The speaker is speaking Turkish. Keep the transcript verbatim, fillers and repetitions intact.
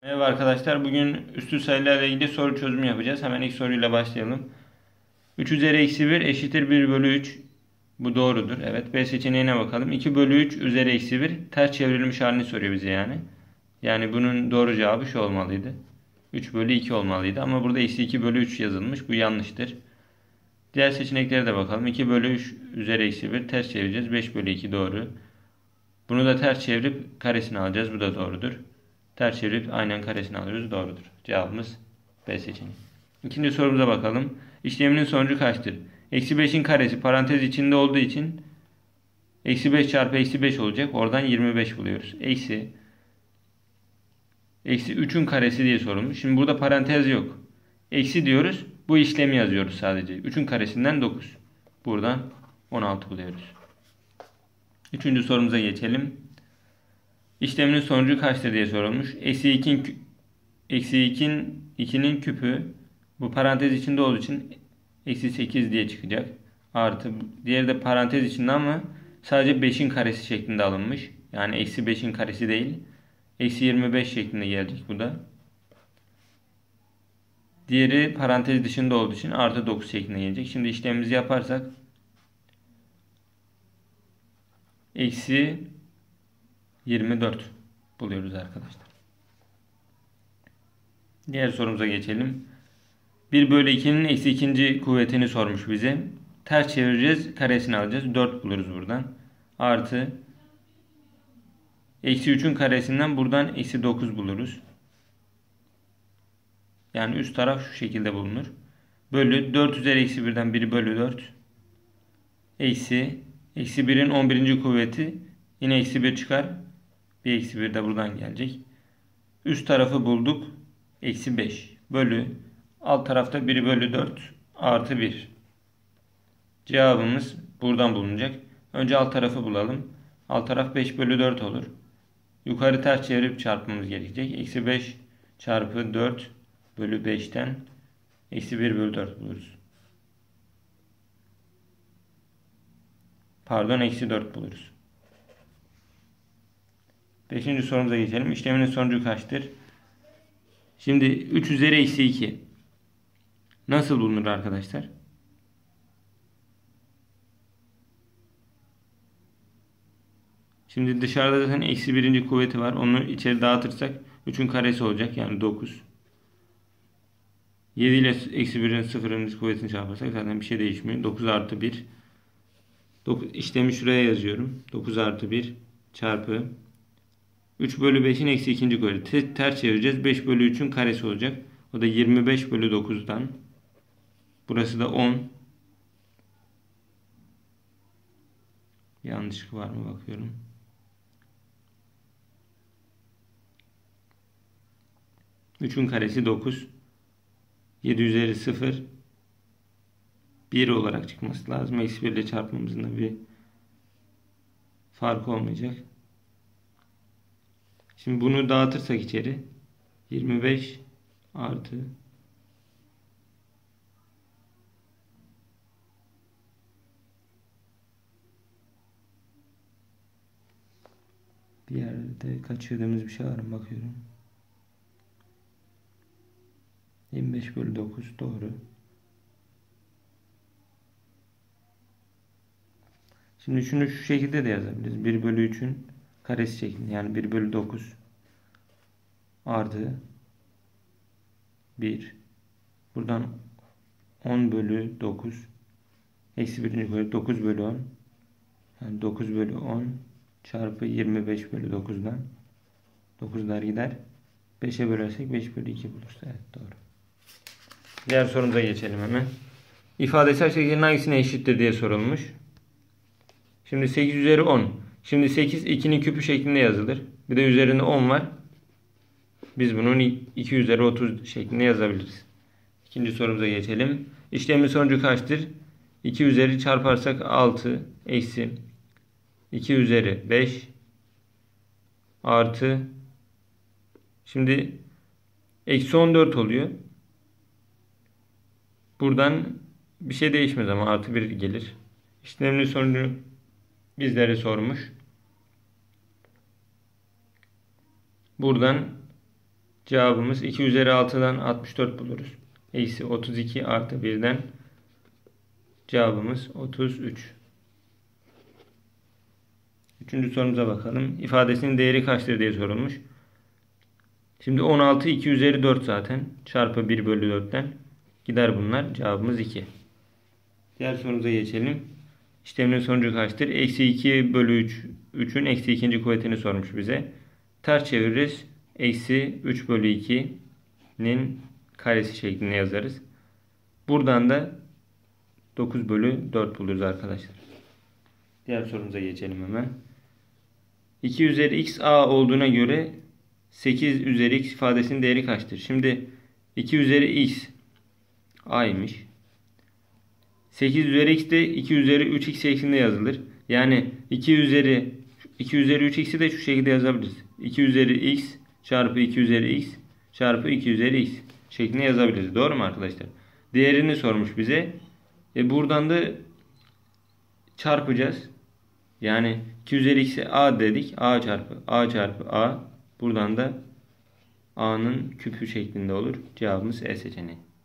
Merhaba arkadaşlar. Bugün üstü sayılarla ilgili soru çözümü yapacağız. Hemen ilk soruyla başlayalım. üç üzeri eksi bir eşittir bir bölü üç. Bu doğrudur. Evet. B seçeneğine bakalım. iki bölü üç üzeri eksi bir ters çevrilmiş halini soruyor bize yani. Yani bunun doğru cevabı şu olmalıydı. üç bölü iki olmalıydı. Ama burada eksi iki bölü üç yazılmış. Bu yanlıştır. Diğer seçeneklere de bakalım. iki bölü üç üzeri eksi bir ters çevireceğiz. beş bölü iki doğru. Bunu da ters çevirip karesini alacağız. Bu da doğrudur. Ters çevirip aynen karesini alıyoruz. Doğrudur. Cevabımız B seçeneği. İkinci sorumuza bakalım. İşleminin sonucu kaçtır? Eksi beşin karesi parantez içinde olduğu için eksi beş çarpı eksi beş olacak. Oradan yirmi beş buluyoruz. Eksi Eksi üçün karesi diye sorulmuş. Şimdi burada parantez yok. Eksi diyoruz. Bu işlemi yazıyoruz sadece. üçün karesinden dokuz. Buradan on altı buluyoruz. Üçüncü sorumuza geçelim. İşleminin sonucu kaçtır diye sorulmuş. Eksi ikinin eksi ikinin küpü bu parantez içinde olduğu için eksi sekiz diye çıkacak. Artı diğeri de parantez içinde ama sadece beşin karesi şeklinde alınmış. Yani eksi beşin karesi değil. Eksi yirmi beş şeklinde gelecek bu da. Diğeri parantez dışında olduğu için artı dokuz şeklinde gelecek. Şimdi işlemimizi yaparsak eksi yirmi dört buluyoruz arkadaşlar. Diğer sorumuza geçelim. bir bölü ikinin eksi ikinci kuvvetini sormuş bize. Ters çevireceğiz. Karesini alacağız. dört buluruz buradan. Artı eksi üçün karesinden buradan eksi dokuz buluruz. Yani üst taraf şu şekilde bulunur. Bölü dört üzeri eksi birden bir bölü dört. Eksi eksi birin on birinci kuvveti. Yine eksi bir çıkar. Bir eksi bir de buradan gelecek. Üst tarafı bulduk. Eksi beş bölü alt tarafta bir bölü dört artı bir. Cevabımız buradan bulunacak. Önce alt tarafı bulalım. Alt taraf beş bölü dört olur. Yukarı ters çevirip çarpmamız gerekecek. Eksi beş çarpı dört bölü beşten eksi bir bölü dört buluruz. Pardon eksi dört buluruz. Beşinci sorumuza geçelim. İşleminin sonucu kaçtır? Şimdi üç üzeri eksi iki. Nasıl bulunur arkadaşlar? Şimdi dışarıda zaten eksi birinci kuvveti var. Onu içeri dağıtırsak üçün karesi olacak. Yani dokuz. yedi ile eksi birin sıfırıncı kuvvetini çarparsak zaten bir şey değişmiyor. dokuz artı bir. dokuz, işlemi şuraya yazıyorum. dokuz artı bir çarpı üç bölü beşin eksi ikinci kuvveti. Ters çevireceğiz. beş bölü üçün karesi olacak. O da yirmi beş bölü dokuzdan. Burası da on. Yanlışlık var mı bakıyorum. üçün karesi dokuz. yedi üzeri sıfır. bir olarak çıkması lazım. Eksi bir ile çarpmamızın da bir farkı olmayacak. Şimdi bunu dağıtırsak içeri yirmi beş artı bir yerde kaçırdığımız bir şey var mı bakıyorum. yirmi beş bölü dokuz doğru. Şimdi şunu şu şekilde de yazabiliriz. bir bölü üçün karesi şeklinde. Yani bir bölü dokuz artı bir. Buradan on bölü dokuz. Eksi birinci kuvvet dokuz bölü on. Yani dokuz bölü on çarpı yirmi beş bölü dokuzdan. dokuzlar gider. beşe bölersek beş bölü iki buluruz. Evet doğru. Diğer sorumuza geçelim hemen. İfadesel şeklin hangisine eşittir diye sorulmuş. Şimdi sekiz üzeri on. Şimdi sekiz ikinin küpü şeklinde yazılır. Bir de üzerinde on var. Biz bunun iki üzeri otuz şeklinde yazabiliriz. İkinci sorumuza geçelim. İşlemin sonucu kaçtır? iki üzeri çarparsak altı eksi iki üzeri beş artı şimdi eksi on dört oluyor. Buradan bir şey değişmez ama artı bir gelir. İşlemin sonucu bizlere sormuş. Buradan Cevabımız iki üzeri altıdan altmış dört buluruz. Eksi otuz iki artı birden cevabımız otuz üç. Üçüncü sorumuza bakalım. İfadesinin değeri kaçtır diye sorulmuş. Şimdi on altı iki üzeri dört zaten. Çarpı bir bölü dörtten gider bunlar. Cevabımız iki. Diğer sorumuza geçelim. İşlemin sonucu kaçtır? Eksi iki bölü üç. üçün eksi ikinci kuvvetini sormuş bize. Ters çeviririz. Eksi üç bölü iki'nin karesi şeklinde yazarız. Buradan da dokuz bölü dört buluruz arkadaşlar. Diğer sorumuza geçelim hemen. iki üzeri x a olduğuna göre sekiz üzeri x ifadesinin değeri kaçtır? Şimdi iki üzeri x a'ymış. sekiz üzeri x de iki üzeri üç x şeklinde yazılır. Yani iki üzeri iki üzeri üç x'i de şu şekilde yazabiliriz. iki üzeri x çarpı iki üzeri x çarpı iki üzeri x şeklinde yazabiliriz. Doğru mu arkadaşlar? Değerini sormuş bize. E buradan da çarpacağız. Yani iki üzeri x'e a dedik. A çarpı a çarpı a. Buradan da a'nın küpü şeklinde olur. Cevabımız E seçeneği.